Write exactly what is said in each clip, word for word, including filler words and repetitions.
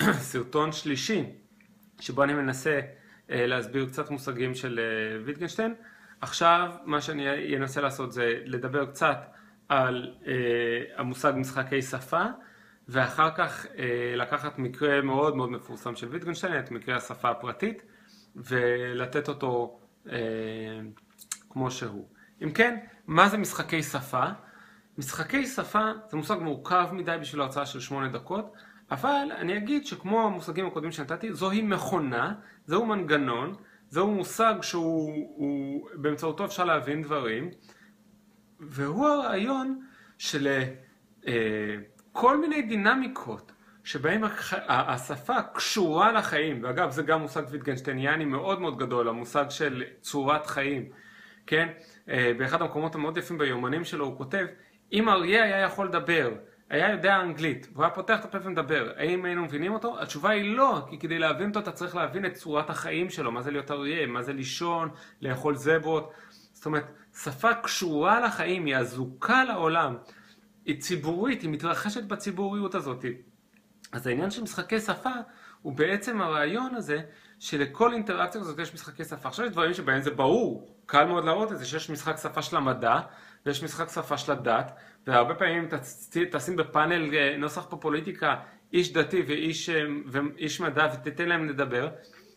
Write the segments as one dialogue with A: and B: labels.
A: סרטון שלישי, שבו אני מנסה להסביר קצת מושגים של ויטגנשטיין. עכשיו מה שאני אנסה לעשות זה לדבר קצת על המושג משחקי שפה, ואחר כך לקחת מקרה מאוד מאוד מפורסם של ויטגנשטיין, את מקרה השפה הפרטית, ולתת אותו כמו שהוא. אם כן, מה זה משחקי שפה? משחקי שפה זה מושג מורכב מדי בשביל ההרצאה של שמונה דקות, אבל אני אגיד שכמו המושגים הקודמים שנתתי, זוהי מכונה, זהו מנגנון, זהו מושג שהוא הוא, באמצעותו אפשר להבין דברים, והוא הרעיון של אה, כל מיני דינמיקות שבהם השפה קשורה לחיים, ואגב זה גם מושג ויטגנשטייניאני מאוד מאוד גדול, המושג של צורת חיים, כן? אה, באחד המקומות המאוד יפים ביומנים שלו הוא כותב, אם אריה היה יכול לדבר, היה יודע אנגלית, והוא היה פותח את הפה ומדבר, האם היינו מבינים אותו? התשובה היא לא, כי כדי להבין אותו אתה צריך להבין את צורת החיים שלו, מה זה להיות אריה, מה זה לישון, לאכול זברות. זאת אומרת, שפה קשורה לחיים, היא אזוקה לעולם, היא ציבורית, היא מתרחשת בציבוריות הזאת. אז העניין של משחקי שפה הוא בעצם הרעיון הזה שלכל אינטראקציה הזאת יש משחקי שפה. עכשיו יש דברים שבהם זה ברור, קל מאוד להראות את זה, שיש משחק שפה של המדע, ויש משחק שפה של הדת, והרבה פעמים תשים בפאנל נוסח פה פוליטיקה, איש דתי ואיש, ואיש מדע, ותתן להם לדבר.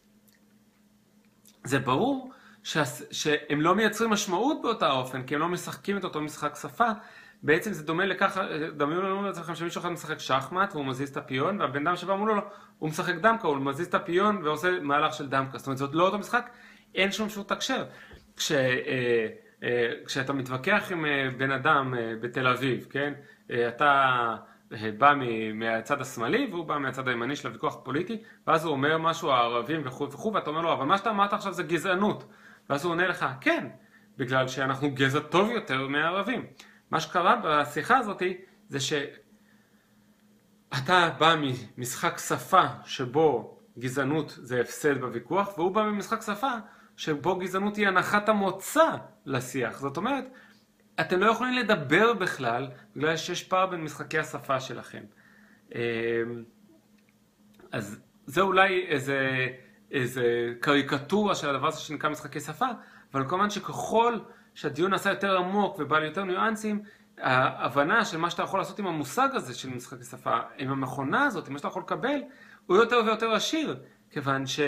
A: זה ברור ש, שהם לא מייצרים משמעות באותה אופן, כי הם לא משחקים את אותו משחק שפה. בעצם זה דומה לכך, דמיינו לנו לעצמכם שמישהו אחד משחק שחמט, והוא מזיז את הפיון, והבן אדם שבא מולו לו, הוא משחק דמקה, הוא מזיז את הפיון ועושה מהלך של דמקה. זאת אומרת, זאת לא אותו משחק, אין שום שום תקשר. כש... כשאתה מתווכח עם בן אדם בתל אביב, כן? אתה בא מהצד השמאלי והוא בא מהצד הימני של הוויכוח הפוליטי, ואז הוא אומר משהו הערבים וכו' וכו', ואתה אומר לו, אבל מה שאתה אמרת עכשיו זה גזענות. ואז הוא עונה לך, כן, בגלל שאנחנו גזע טוב יותר מהערבים. מה שקרה בשיחה הזאת זה שאתה בא ממשחק שפה שבו גזענות זה הפסד בוויכוח, והוא בא ממשחק שפה שבו גזענות היא הנחת המוצא לשיח. זאת אומרת, אתם לא יכולים לדבר בכלל, בגלל שיש פער בין משחקי השפה שלכם. אז זה אולי איזה, איזה קריקטורה של הדבר הזה שנקרא משחקי שפה, אבל כמובן שככל שהדיון נעשה יותר עמוק ובעל יותר ניואנסים, ההבנה של מה שאתה יכול לעשות עם המושג הזה של משחקי שפה, עם המכונה הזאת, עם מה שאתה יכול לקבל, הוא יותר ויותר עשיר, כיוון ש...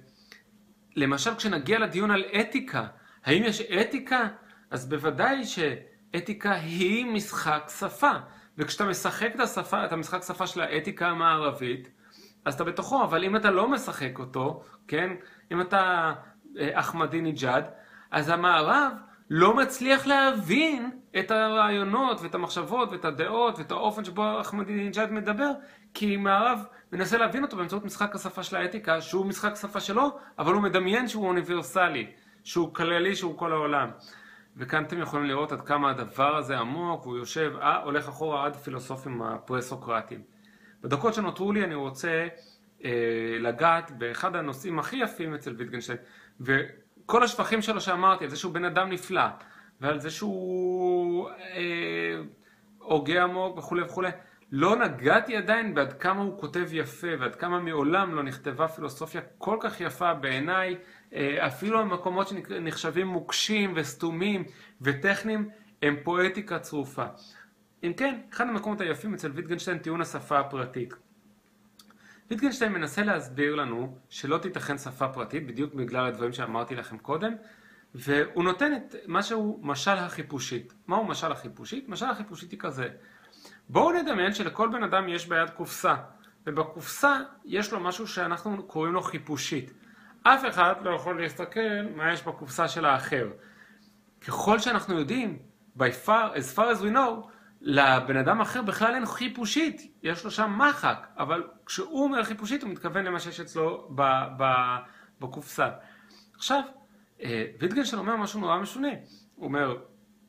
A: למשל, כשנגיע לדיון על אתיקה, האם יש אתיקה? אז בוודאי שאתיקה היא משחק שפה. וכשאתה משחק את השפה, את המשחק שפה של האתיקה המערבית, אז אתה בתוכו, אבל אם אתה לא משחק אותו, כן? אם אתה אחמדינג'אד, אז המערב לא מצליח להבין את הרעיונות ואת המחשבות ואת הדעות ואת האופן שבו אחמדינג'אד מדבר, כי מערב מנסה להבין אותו באמצעות משחק השפה של האתיקה, שהוא משחק שפה שלו, אבל הוא מדמיין שהוא אוניברסלי, שהוא כללי, שהוא כל העולם. וכאן אתם יכולים לראות עד כמה הדבר הזה עמוק, והוא יושב, אה, הולך אחורה עד פילוסופים הפרה-סוקרטיים. בדקות שנותרו לי אני רוצה אה, לגעת באחד הנושאים הכי יפים אצל ויטגנשטיין, וכל השפכים שלו שאמרתי, על זה שהוא בן אדם נפלא, ועל זה שהוא אה, הוגה עמוק וכו' וכו'. לא נגעתי עדיין בעד כמה הוא כותב יפה, ועד כמה מעולם לא נכתבה פילוסופיה כל כך יפה בעיניי, אפילו המקומות שנחשבים מוקשים וסתומים וטכניים, הם פואטיקה צרופה. אם כן, אחד המקומות היפים אצל ויטגנשטיין, טיעון השפה הפרטית. ויטגנשטיין מנסה להסביר לנו שלא תיתכן שפה פרטית, בדיוק בגלל הדברים שאמרתי לכם קודם, והוא נותן את משהו משל החיפושית. מהו משל החיפושית? משל החיפושית היא כזה. בואו נדמיין שלכל בן אדם יש ביד קופסה, ובקופסה יש לו משהו שאנחנו קוראים לו חיפושית. אף אחד לא יכול להסתכל מה יש בקופסה של האחר. ככל שאנחנו יודעים, by far, as far as we know, לבן אדם אחר בכלל אין חיפושית, יש לו שם מחק, אבל כשהוא אומר חיפושית הוא מתכוון למה שיש אצלו ב, ב, בקופסה. עכשיו, ויטגנשטיין אומר משהו נורא משונה. הוא אומר,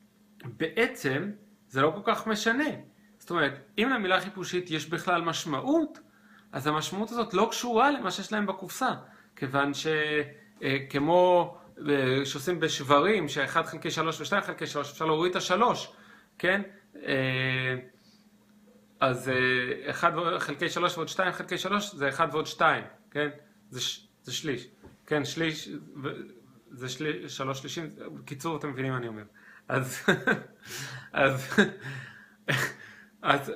A: בעצם זה לא כל כך משנה. זאת אומרת, אם למילה חיפושית יש בכלל משמעות, אז המשמעות הזאת לא קשורה למה שיש להם בקופסה. כיוון שכמו שעושים בשברים, שאחד חלקי שלוש ושתיים חלקי שלוש, אפשר להוריד את השלוש, כן? אז אחד חלקי שלוש ועוד שתיים חלקי שלוש זה אחד ועוד שתיים, כן? זה, זה שליש. כן, שליש, זה שליש, שלוש שלישים, בקיצור, אתם מבינים מה אני אומר. אז, אז, אז,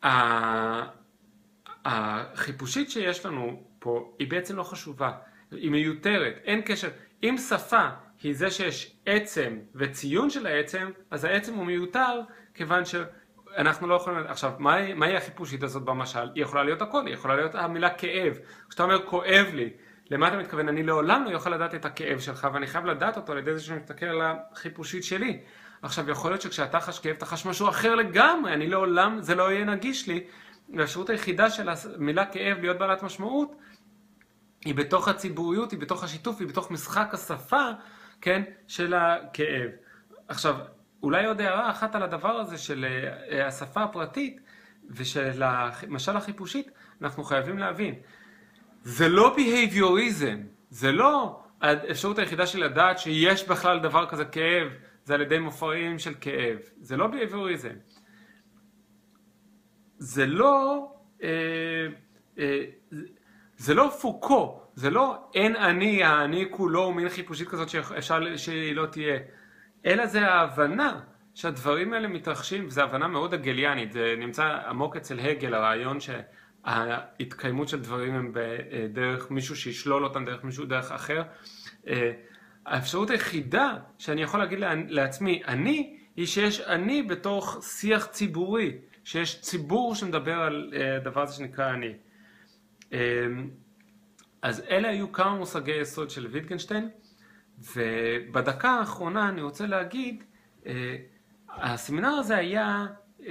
A: החיפושית שיש לנו פה היא בעצם לא חשובה, היא מיותרת, אין קשר. אם שפה היא זה שיש עצם וציון של העצם, אז העצם הוא מיותר, כיוון שאנחנו לא יכולים... עכשיו, מהי, מהי החיפושית הזאת במשל? היא יכולה להיות הכל, היא יכולה להיות המילה כאב. כשאתה אומר כואב לי, למה אתה מתכוון? אני לעולם לא יכול לדעת את הכאב שלך, ואני חייב לדעת אותו על ידי זה שאני מסתכל על החיפושית שלי. עכשיו, יכול להיות שכשאתה חש כאב, אתה חש משהו אחר לגמרי, אני לעולם, זה לא יהיה נגיש לי. והאפשרות היחידה של המילה כאב להיות בעלת משמעות, היא בתוך הציבוריות, היא בתוך השיתוף, היא בתוך משחק השפה, כן, של הכאב. עכשיו, אולי עוד הערה אחת על הדבר הזה של השפה הפרטית, ושל המשל החיפושית, אנחנו חייבים להבין. זה לא behaviorism, זה לא האפשרות היחידה של לדעת שיש בכלל דבר כזה כאב, זה על ידי מופעים של כאב. זה לא behaviorism. זה לא, אה, אה, זה לא פוקו, זה לא אין אני, האני כולו, מין חיפושית כזאת שאפשר שהיא לא תהיה, אלא זה ההבנה שהדברים האלה מתרחשים, וזו הבנה מאוד הגליאנית, זה נמצא עמוק אצל הגל, הרעיון שההתקיימות של דברים הם בדרך מישהו שישלול אותם, דרך מישהו דרך אחר. האפשרות היחידה שאני יכול להגיד לעצמי, אני, היא שיש אני בתוך שיח ציבורי, שיש ציבור שמדבר על דבר הזה שנקרא אני. אז אלה היו כמה מושגי יסוד של ויטגנשטיין, ובדקה האחרונה אני רוצה להגיד, הסמינר הזה היה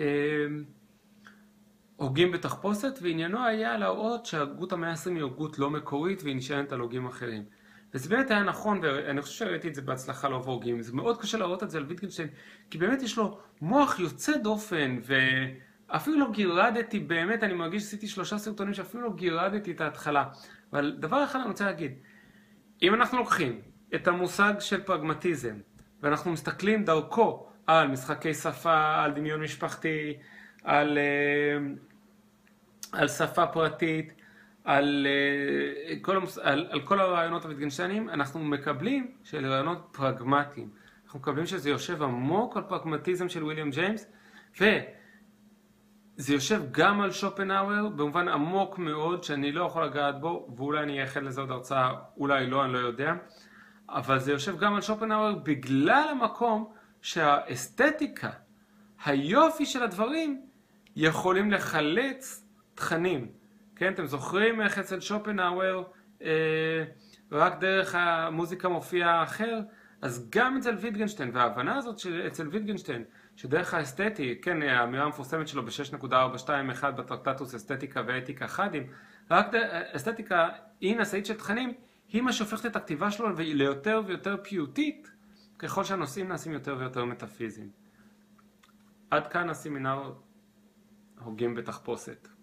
A: הוגים בתחפושת, ועניינו היה להראות שהגות המאה ה-עשרים היא הגות לא מקורית, והיא נשענת על הוגים אחרים. וזה באמת היה נכון, ואני חושב שראיתי את זה בהצלחה לא בהוגים. זה מאוד קשה להראות את זה על ויטגנשטיין, כי באמת יש לו מוח יוצא דופן, ואפילו לא גירדתי, באמת, אני מרגיש שעשיתי שלושה סרטונים שאפילו לא גירדתי את ההתחלה. אבל דבר אחד אני רוצה להגיד, אם אנחנו לוקחים את המושג של פרגמטיזם, ואנחנו מסתכלים דרכו על משחקי שפה, על דמיון משפחתי, על, על שפה פרטית, על כל, על, על כל הרעיונות הוויטגנשטייניים, אנחנו מקבלים שאלה רעיונות פרגמטיים. אנחנו מקבלים שזה יושב עמוק על פרגמטיזם של וויליאם ג'יימס, וזה יושב גם על שופנהאואר, במובן עמוק מאוד שאני לא יכול לגעת בו, ואולי אני אייחד לזה עוד הרצאה, אולי לא, אני לא יודע. אבל זה יושב גם על שופנהאואר בגלל המקום שהאסתטיקה, היופי של הדברים, יכולים לחלץ תכנים. כן, אתם זוכרים איך אצל שופנהאואר אה, רק דרך המוזיקה מופיע אחר? אז גם אצל ויטגנשטיין, וההבנה הזאת אצל ויטגנשטיין, שדרך האסתטי, כן, האמירה המפורסמת שלו ב-שש נקודה ארבע שתיים אחת בטרקטטוס אסתטיקה ואתיקה חדים, רק אסתטיקה היא נשאית של תכנים, היא מה שהופכת את הכתיבה שלו ליותר ויותר פיוטית, ככל שהנושאים נעשים יותר ויותר מטאפיזיים. עד כאן הסמינר הוגים בתחפושת.